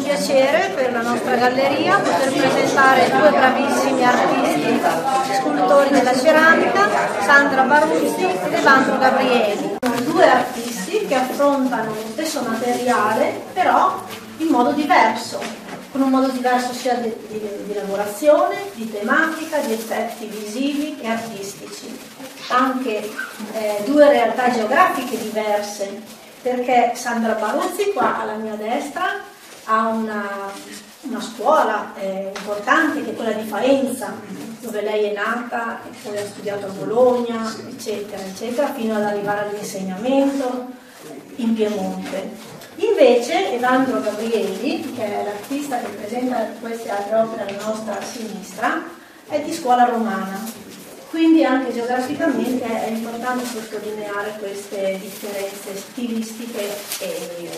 piacere per la nostra galleria poter presentare due bravissimi artisti, scultori della ceramica, Sandra Baruzzi ed Evandro Gabrieli. Sono due artisti che affrontano lo stesso materiale, però in modo diverso, con un modo diverso sia di lavorazione, di tematica, di effetti visivi e artistici. Anche due realtà geografiche diverse, perché Sandra Baruzzi, qua alla mia destra, ha una scuola importante che è quella di Faenza, dove lei è nata e poi ha studiato a Bologna, eccetera, eccetera, fino ad arrivare all'insegnamento in Piemonte. Invece Evandro Gabrieli, che è l'artista che presenta queste altre opere alla nostra sinistra, è di scuola romana, quindi anche geograficamente è importante sottolineare queste differenze stilistiche e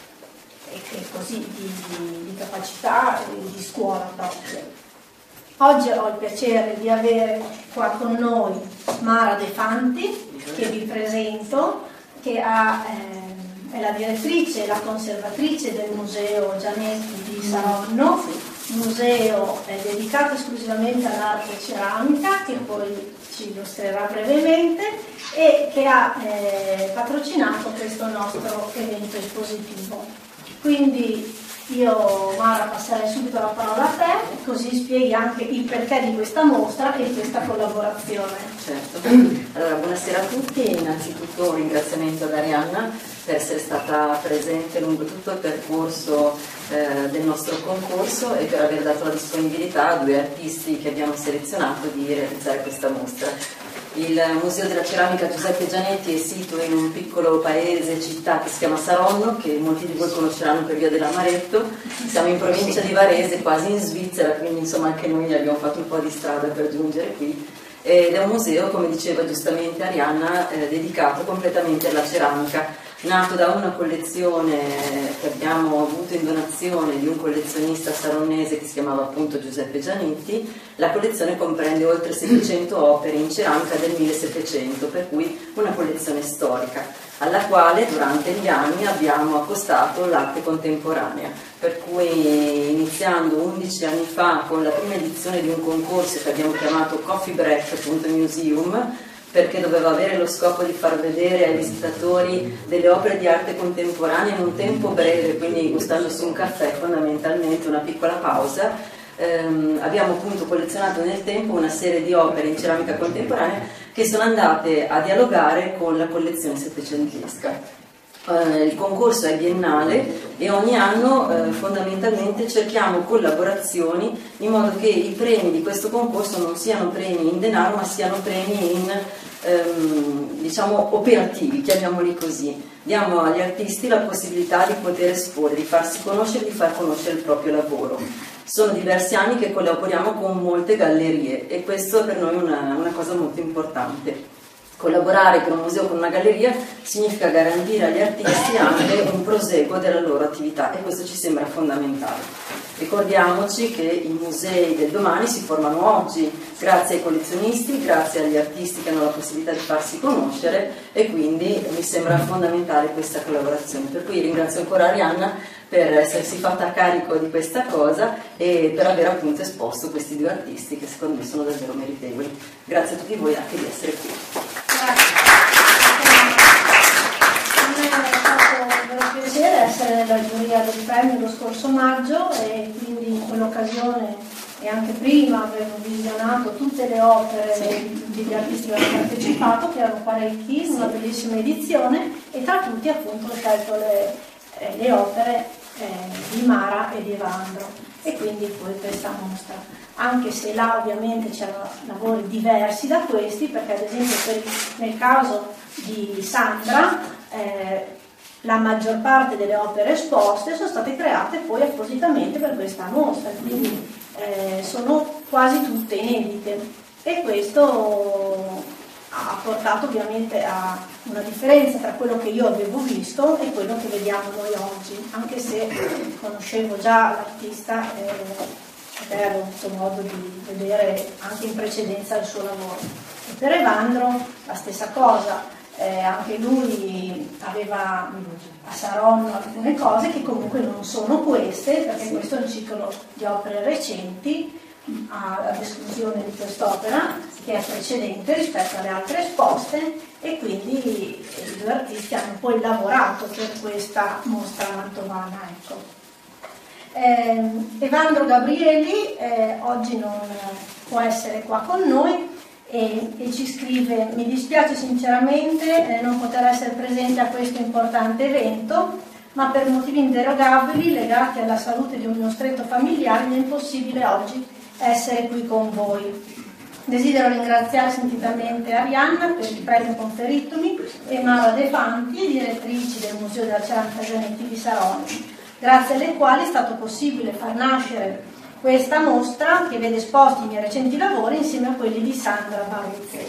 così di capacità e di scuola proprio. Oggi ho il piacere di avere qua con noi Mara De Fanti, che vi presento, che è la direttrice e la conservatrice del Museo Gianetti di Saronno, museo dedicato esclusivamente all'arte ceramica, che poi ci illustrerà brevemente, e che ha patrocinato questo nostro evento espositivo. Quindi io, Mara, passerei subito la parola a te, così spieghi anche il perché di questa mostra e di questa collaborazione. Certo. Allora, buonasera a tutti. Innanzitutto un ringraziamento ad Arianna per essere stata presente lungo tutto il percorso del nostro concorso e per aver dato la disponibilità a due artisti che abbiamo selezionato di realizzare questa mostra. Il Museo della Ceramica Giuseppe Gianetti è sito in un piccolo paese, città che si chiama Saronno, che molti di voi conosceranno per via dell'Amaretto. Siamo in provincia di Varese, quasi in Svizzera, quindi insomma anche noi abbiamo fatto un po' di strada per giungere qui. Ed è un museo, come diceva giustamente Arianna, dedicato completamente alla ceramica, nato da una collezione che abbiamo avuto in donazione di un collezionista saronnese che si chiamava appunto Giuseppe Gianetti. La collezione comprende oltre 700 opere in ceramica del 1700, per cui una collezione storica, alla quale durante gli anni abbiamo accostato l'arte contemporanea, per cui iniziando 11 anni fa con la prima edizione di un concorso che abbiamo chiamato Coffee Break Museum, perché doveva avere lo scopo di far vedere ai visitatori delle opere di arte contemporanea in un tempo breve, quindi gustandosi un caffè, fondamentalmente una piccola pausa. Abbiamo appunto collezionato nel tempo una serie di opere in ceramica contemporanea che sono andate a dialogare con la collezione settecentesca. Il concorso è biennale e ogni anno fondamentalmente cerchiamo collaborazioni in modo che i premi di questo concorso non siano premi in denaro ma siano premi in diciamo operativi, chiamiamoli così. Diamo agli artisti la possibilità di poter esporre, di farsi conoscere, di far conoscere il proprio lavoro. Sono diversi anni che collaboriamo con molte gallerie e questo per noi è una cosa molto importante. Collaborare con un museo, con una galleria, significa garantire agli artisti anche un proseguo della loro attività e questo ci sembra fondamentale. Ricordiamoci che i musei del domani si formano oggi grazie ai collezionisti, grazie agli artisti che hanno la possibilità di farsi conoscere e quindi mi sembra fondamentale questa collaborazione. Per cui ringrazio ancora Arianna per essersi fatta carico di questa cosa e per aver appunto esposto questi due artisti che secondo me sono davvero meritevoli. Grazie a tutti voi anche di essere qui. Mi è stato un vero piacere essere nella giuria del premio lo scorso maggio e quindi in quell'occasione e anche prima avevo visionato tutte le opere degli artisti che hanno partecipato, che erano parecchi, una bellissima edizione, e tra tutti appunto ho scelto le opere di Mara e di Evandro e quindi poi questa mostra, anche se là ovviamente c'erano lavori diversi da questi, perché ad esempio nel caso di Sandra la maggior parte delle opere esposte sono state create poi appositamente per questa mostra, quindi sono quasi tutte inedite e questo ha portato ovviamente a una differenza tra quello che io avevo visto e quello che vediamo noi oggi, anche se conoscevo già l'artista ed ero avuto modo di vedere anche in precedenza il suo lavoro. E per Evandro la stessa cosa, anche lui aveva a Saronno alcune cose che comunque non sono queste, perché questo è un ciclo di opere recenti, ad esclusione di quest'opera che è precedente rispetto alle altre esposte, e quindi i due artisti hanno poi lavorato per questa mostra mantovana. Ecco. Evandro Gabrieli oggi non può essere qua con noi e ci scrive: mi dispiace sinceramente non poter essere presente a questo importante evento, ma per motivi inderogabili legati alla salute di uno stretto familiare mi è impossibile oggi essere qui con voi. Desidero ringraziare sentitamente Arianna per il premio conferitomi e Mara De Fanti, direttrici del Museo della Ceramica Zanetti di Saronno, grazie alle quali è stato possibile far nascere questa mostra che vede esposti i miei recenti lavori insieme a quelli di Sandra Baruzzi.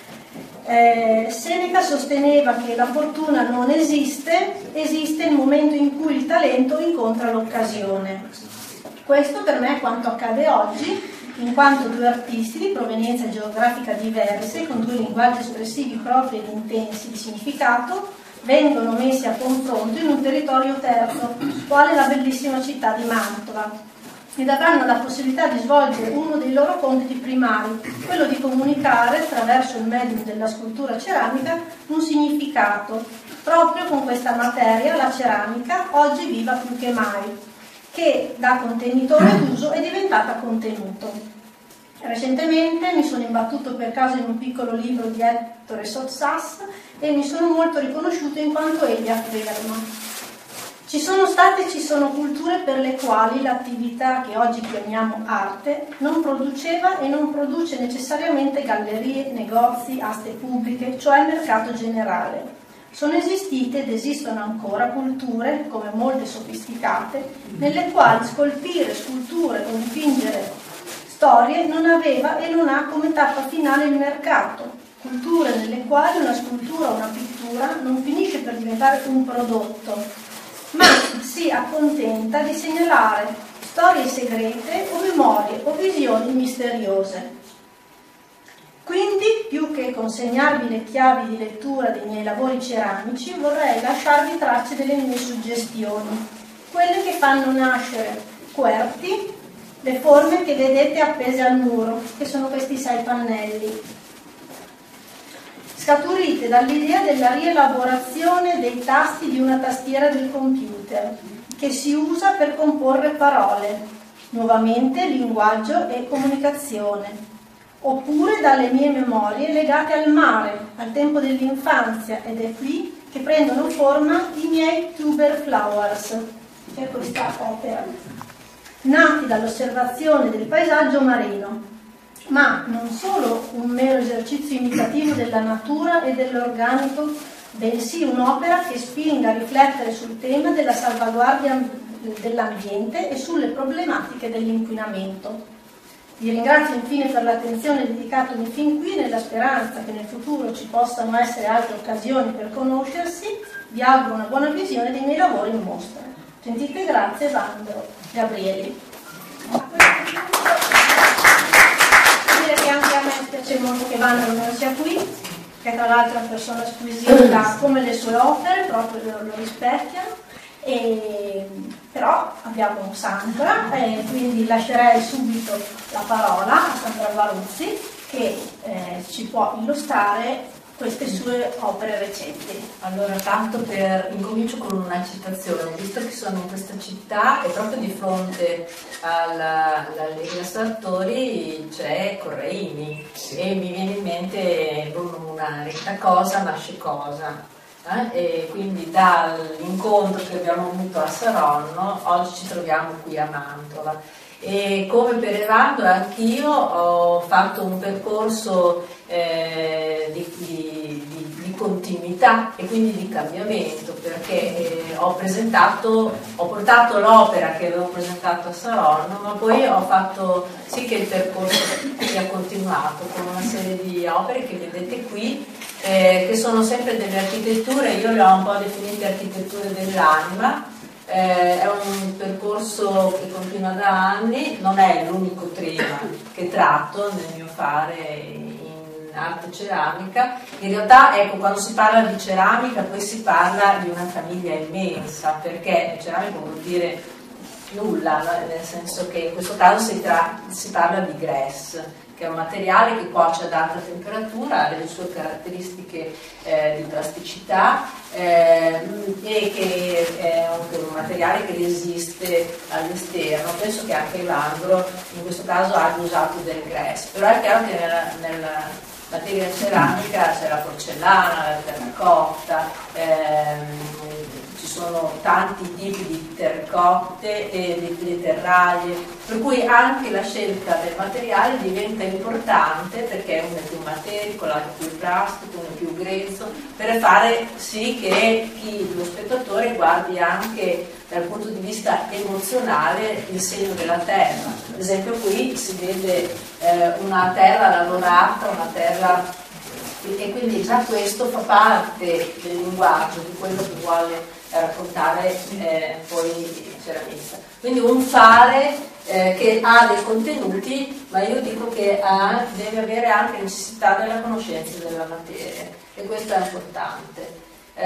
Seneca sosteneva che la fortuna non esiste, esiste il momento in cui il talento incontra l'occasione. Questo per me è quanto accade oggi, in quanto due artisti di provenienza geografica diverse, con due linguaggi espressivi propri ed intensi di significato, vengono messi a confronto in un territorio terzo, quale la bellissima città di Mantova, ed avranno la possibilità di svolgere uno dei loro compiti primari, quello di comunicare attraverso il medium della scultura ceramica un significato. Proprio con questa materia, la ceramica, oggi viva più che mai, che da contenitore d'uso è diventata contenuto. Recentemente mi sono imbattuto per caso in un piccolo libro di Ettore Sottsass e mi sono molto riconosciuto in quanto egli afferma: ci sono state e ci sono culture per le quali l'attività che oggi chiamiamo arte non produceva e non produce necessariamente gallerie, negozi, aste pubbliche, cioè mercato generale. Sono esistite ed esistono ancora culture, come molte sofisticate, nelle quali scolpire sculture o dipingere storie non aveva e non ha come tappa finale il mercato. Culture nelle quali una scultura o una pittura non finisce per diventare un prodotto, ma si accontenta di segnalare storie segrete o memorie o visioni misteriose. Quindi, più che consegnarvi le chiavi di lettura dei miei lavori ceramici, vorrei lasciarvi tracce delle mie suggestioni, quelle che fanno nascere QWERTY, le forme che vedete appese al muro, che sono questi 6 pannelli, scaturite dall'idea della rielaborazione dei tasti di una tastiera del computer, che si usa per comporre parole, nuovamente linguaggio e comunicazione, oppure dalle mie memorie legate al mare, al tempo dell'infanzia, ed è qui che prendono forma i miei Tuber Flowers, che è questa opera, nati dall'osservazione del paesaggio marino, ma non solo un mero esercizio imitativo della natura e dell'organico, bensì un'opera che spinga a riflettere sul tema della salvaguardia dell'ambiente e sulle problematiche dell'inquinamento. Vi ringrazio infine per l'attenzione dedicatami fin qui, nella speranza che nel futuro ci possano essere altre occasioni per conoscersi. Vi auguro una buona visione dei miei lavori in mostra. Gentile grazie, Evandro Gabrieli. Dire che anche a me piace molto che Evandro non sia qui, che tra l'altro è una persona squisita come le sue opere, proprio lo rispecchiano. Però abbiamo Sandra, quindi lascerei subito la parola a Sandra Baruzzi, che ci può illustrare queste sue opere recenti. Allora, tanto incomincio con una citazione. Visto che sono in questa città e proprio di fronte alla Galleria Sartori c'è Correini, e mi viene in mente Bruno Munari: da cosa nasce cosa. E quindi dall'incontro che abbiamo avuto a Saronno oggi ci troviamo qui a Mantova, e come per Evandro anch'io ho fatto un percorso di continuità e quindi di cambiamento, perché ho portato l'opera che avevo presentato a Saronno, ma poi ho fatto sì che il percorso sia continuato con una serie di opere che vedete qui, che sono sempre delle architetture. Io le ho un po' definite architetture dell'anima. È un percorso che continua da anni, non è l'unico tema che tratto nel mio fare in arte ceramica. In realtà, ecco, quando si parla di ceramica poi si parla di una famiglia immensa, perché ceramica vuol dire nulla, no? Nel senso che in questo caso si parla di grès, che è un materiale che cuoce ad alta temperatura, ha le sue caratteristiche di plasticità e che è un materiale che resiste all'esterno. Penso che anche Evandro in questo caso abbia usato del grès, però è chiaro che nella materia ceramica c'è la porcellana, la terracotta, ci sono tanti tipi di terracotte e di terraglie, per cui anche la scelta del materiale diventa importante, perché uno è più materico, l'altro è più plastico, uno è più grezzo, per fare sì che lo spettatore guardi anche dal punto di vista emozionale il segno della terra. Ad esempio qui si vede una terra lavorata, una terra, e quindi già questo fa parte del linguaggio di quello che vuole raccontare poi il ceramista. Quindi un fare che ha dei contenuti, ma io dico che deve avere anche necessità della conoscenza della materia, e questo è importante.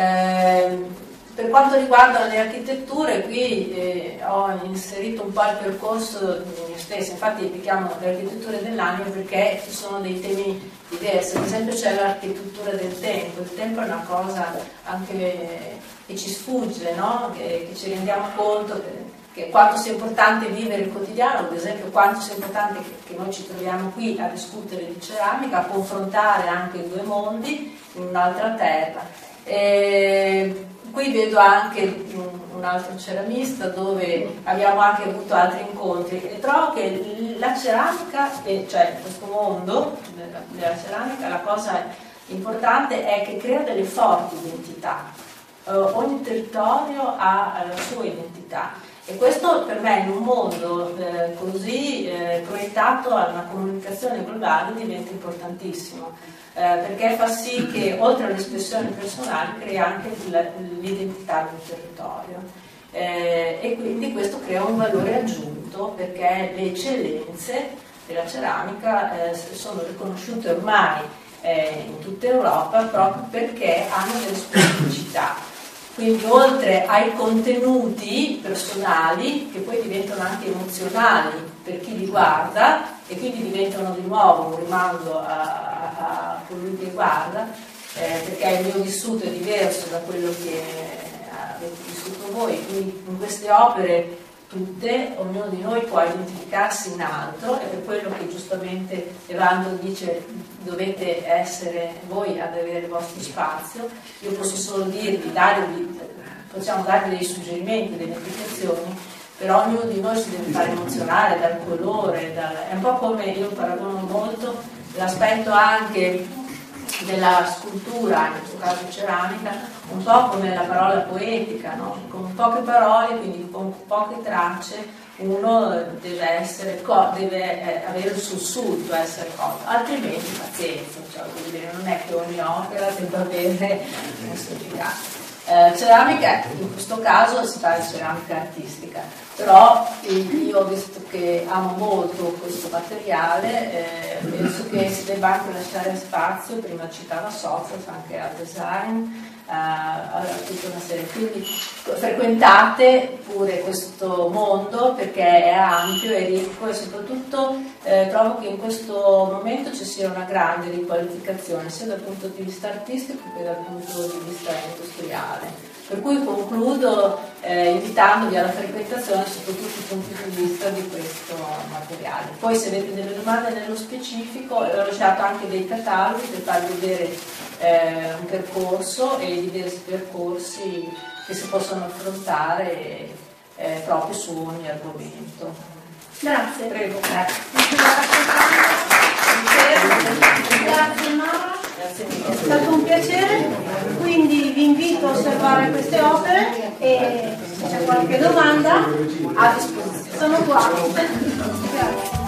Per quanto riguarda le architetture, qui ho inserito un po' il percorso mio stesso, infatti li chiamo le architetture dell'anima perché ci sono dei temi diversi. Ad esempio c'è l'architettura del tempo. Il tempo è una cosa anche che ci sfugge, no? Che ci rendiamo conto che quanto sia importante vivere il quotidiano, ad esempio quanto sia importante che noi ci troviamo qui a discutere di ceramica, a confrontare anche i due mondi in un'altra terra. Qui vedo anche un altro ceramista dove abbiamo anche avuto altri incontri, e trovo che la ceramica, cioè questo mondo della ceramica, la cosa importante è che crea delle forti identità. Ogni territorio ha la sua identità, e questo per me in un mondo così proiettato a una comunicazione globale diventa importantissimo. Perché fa sì che oltre all'espressione personale crea anche l'identità del territorio, e quindi questo crea un valore aggiunto, perché le eccellenze della ceramica sono riconosciute ormai in tutta Europa proprio perché hanno delle specificità. Quindi oltre ai contenuti personali, che poi diventano anche emozionali per chi li guarda, e quindi diventano di nuovo un rimando a colui che guarda, perché il mio vissuto è diverso da quello che avete vissuto voi. Quindi in queste opere tutte, ognuno di noi può identificarsi in altro, e per quello che giustamente Evandro dice dovete essere voi ad avere il vostro spazio. Io posso solo dirvi, possiamo darvi dei suggerimenti, delle indicazioni, però ognuno di noi si deve fare emozionare dal colore, è un po' come, io paragono molto l'aspetto anche della scultura, in questo caso ceramica, un po' come la parola poetica, no? Con poche parole, quindi con poche tracce, uno deve avere il sussulto, essere colto, altrimenti pazienza, cioè, vuol dire, non è che ogni opera debba avere un significato. Ceramica, in questo caso si parla di ceramica artistica, però io, visto che amo molto questo materiale, penso che si debba anche lasciare spazio, prima citava Socrates, anche al design, a tutta una serie. Quindi frequentate pure questo mondo perché è ampio, è ricco, e soprattutto trovo che in questo momento ci sia una grande riqualificazione sia dal punto di vista artistico che dal punto di vista industriale. Per cui concludo invitandovi alla frequentazione sotto tutti i punti di vista di questo materiale. Poi se avete delle domande nello specifico, ho lasciato anche dei cataloghi per farvi vedere un percorso e diversi percorsi che si possono affrontare proprio su ogni argomento. Grazie. Prego. Grazie Mara. È stato un piacere, quindi vi invito a osservare queste opere e se c'è qualche domanda a disposizione sono qua. Grazie.